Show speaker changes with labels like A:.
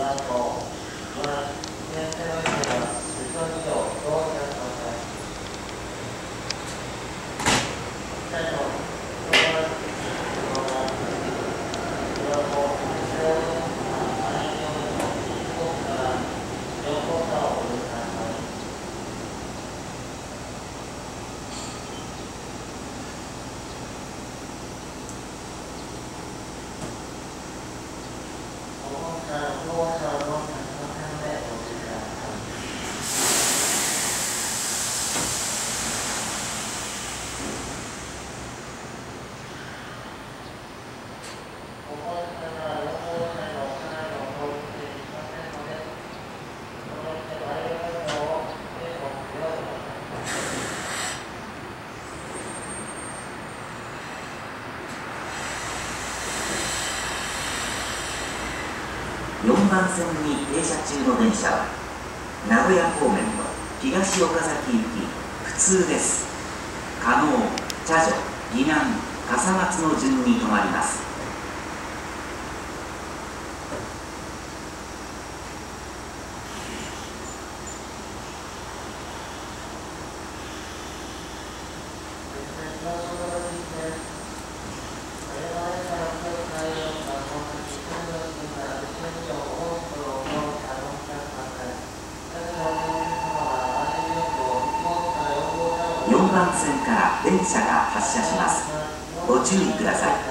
A: 4番線に停車中の電車は名古屋方面の東岡崎行き普通です。加納、茶女、岐南、笠松の順に停まります。4番線から電車が発車します。ご注意ください。